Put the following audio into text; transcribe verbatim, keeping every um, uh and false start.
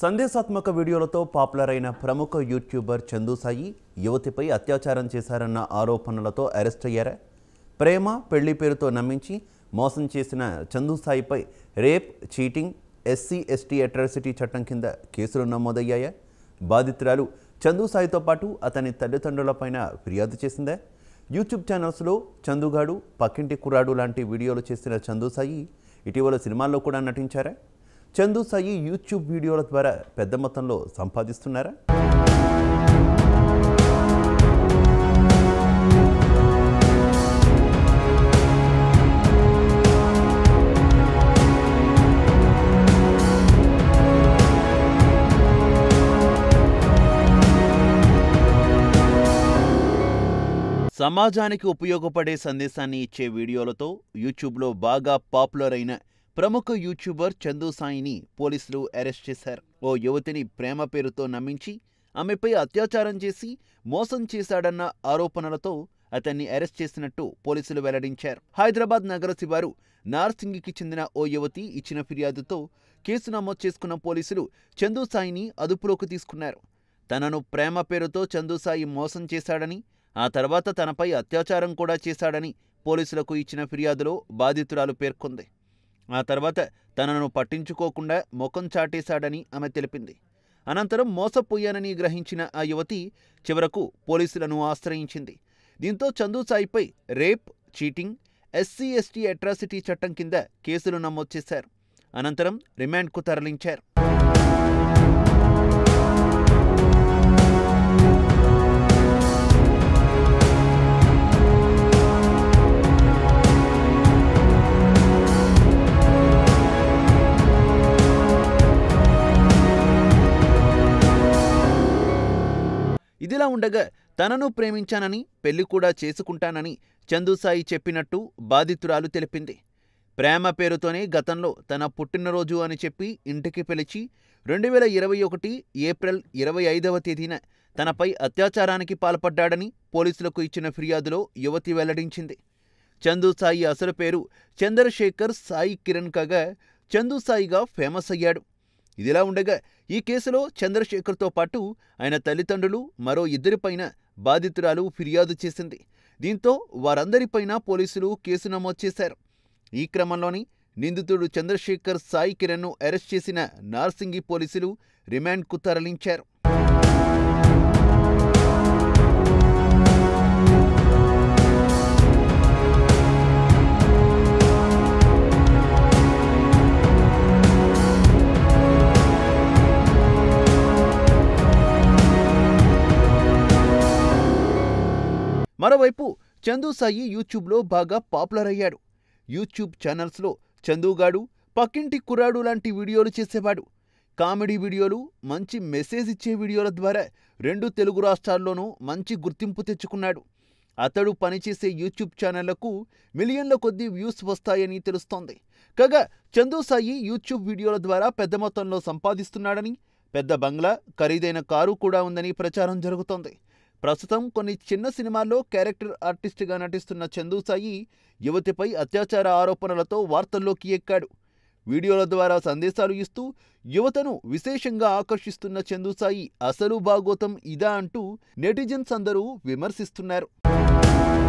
సందేశాత్మక వీడియోలతో పాపులర్ అయిన ప్రముఖ యూట్యూబర్ చందు సాయి యువతిపై అత్యాచారం చేశారన్న ఆరోపణలతో అరెస్ట్ అయ్యారా? ప్రేమ పెళ్లి పేరుతో నమ్మించి మోసం చేసిన చందు సాయిపై rape, cheating, SC ST atrocity చట్టం కింద కేసులు నమోదయ్యాయా? బాధితురాలు చందు సాయితో పాటు అతని తల్లిదండ్రులపైన ఫిర్యాదు చేసిందా? యూట్యూబ్ ఛానల్స్లో చందుగాడు, పక్కింటి కుర్రాడు లాంటి వీడియోలు చేసిన చందు సాయి ఇటీవల సినిమాల్లో కూడా నటించారా? చందు సాయి యూట్యూబ్ వీడియోల ద్వారా పెద్ద మొత్తంలో సంపాదిస్తున్నారా? సమాజానికి ఉపయోగపడే సందేశాన్ని ఇచ్చే వీడియోలతో యూట్యూబ్లో బాగా పాపులర్ అయిన ప్రముఖ యూట్యూబర్ చందు సాయిని పోలీసులు అరెస్ట్ చేశారు. ఓ యువతిని ప్రేమ పేరుతో నమ్మించి ఆమెపై అత్యాచారం చేసి మోసం చేశాడన్న ఆరోపణలతో అతన్ని అరెస్ట్ చేసినట్టు పోలీసులు వెల్లడించారు. హైదరాబాద్ నగర శివారు నార్సింగికి చెందిన ఓ యువతి ఇచ్చిన ఫిర్యాదుతో కేసు నమోదు చేసుకున్న పోలీసులు చందు సాయిని అదుపులోకి తీసుకున్నారు. తనను ప్రేమ పేరుతో చందు సాయి మోసం చేశాడని, ఆ తర్వాత తనపై అత్యాచారం కూడా చేశాడని పోలీసులకు ఇచ్చిన ఫిర్యాదులో బాధితురాలు పేర్కొంది. ఆ తర్వాత తనను పట్టించుకోకుండా ముఖం చాటేశాడని ఆమె తెలిపింది. అనంతరం మోసపోయానని గ్రహించిన ఆ యువతి చివరకు పోలీసులను ఆశ్రయించింది. దీంతో చందు సాయిపై rape, cheating, SC ST atrocity చట్టం కింద కేసులు నమోదు చేశారు. అనంతరం రిమాండ్కు తరలించారు. ఇదిలా ఉండగా తనను ప్రేమించానని, పెళ్లి కూడా చేసుకుంటానని చందు సాయి చెప్పినట్టు బాధితురాలు తెలిపింది. ప్రేమ పేరుతోనే గతంలో తన పుట్టినరోజు అని చెప్పి ఇంటికి పిలిచి రెండు వేల ఇరవై ఒకటి ఏప్రిల్ ఇరవై ఐదవ తేదీన తనపై అత్యాచారానికి పాల్పడ్డాడని పోలీసులకు ఇచ్చిన ఫిర్యాదులో యువతి వెల్లడించింది. చందు సాయి అసలు పేరు చంద్రశేఖర్ సాయి కిరణ్ కాగా చందు సాయిగా ఫేమస్ అయ్యాడు. ఇదిలా ఉండగా ఈ కేసులో చంద్రశేఖర్తో పాటు ఆయన తల్లిదండ్రులు, మరో ఇద్దరిపైన బాధితురాలు ఫిర్యాదు చేసింది. దీంతో వారందరిపైన పోలీసులు కేసు నమోదు చేశారు. ఈ క్రమంలోని నిందితుడు చంద్రశేఖర్ సాయి కిరణ్ను అరెస్ట్ చేసిన నార్సింగి పోలీసులు రిమాండ్కు తరలించారు. మరోవైపు చందు సాయి యూట్యూబ్లో బాగా పాపులర్ అయ్యాడు. యూట్యూబ్ ఛానల్స్లో చందుగాడు, పక్కింటి కుర్రాడు లాంటి వీడియోలు చేసేవాడు. కామెడీ వీడియోలు, మంచి మెసేజ్ ఇచ్చే వీడియోల ద్వారా రెండు తెలుగు రాష్ట్రాల్లోనూ మంచి గుర్తింపు తెచ్చుకున్నాడు. అతడు పనిచేసే యూట్యూబ్ ఛానళ్లకు మిలియన్ల కొద్దీ వ్యూస్ వస్తాయని తెలుస్తోంది. కాగా చందు సాయి యూట్యూబ్ వీడియోల ద్వారా పెద్ద మొత్తంలో సంపాదిస్తున్నాడని, పెద్ద బంగ్లా, ఖరీదైన కారు కూడా ఉందని ప్రచారం జరుగుతోంది. ప్రస్తుతం కొన్ని చిన్న సినిమాల్లో క్యారెక్టర్ ఆర్టిస్ట్గా నటిస్తున్న చందు సాయి యువతిపై అత్యాచార ఆరోపణలతో వార్తల్లోకి ఎక్కాడు. వీడియోల ద్వారా సందేశాలు ఇస్తూ యువతను విశేషంగా ఆకర్షిస్తున్న చందు సాయి అసలు భాగోతం ఇదా అంటూ నెటిజన్స్ అందరూ విమర్శిస్తున్నారు.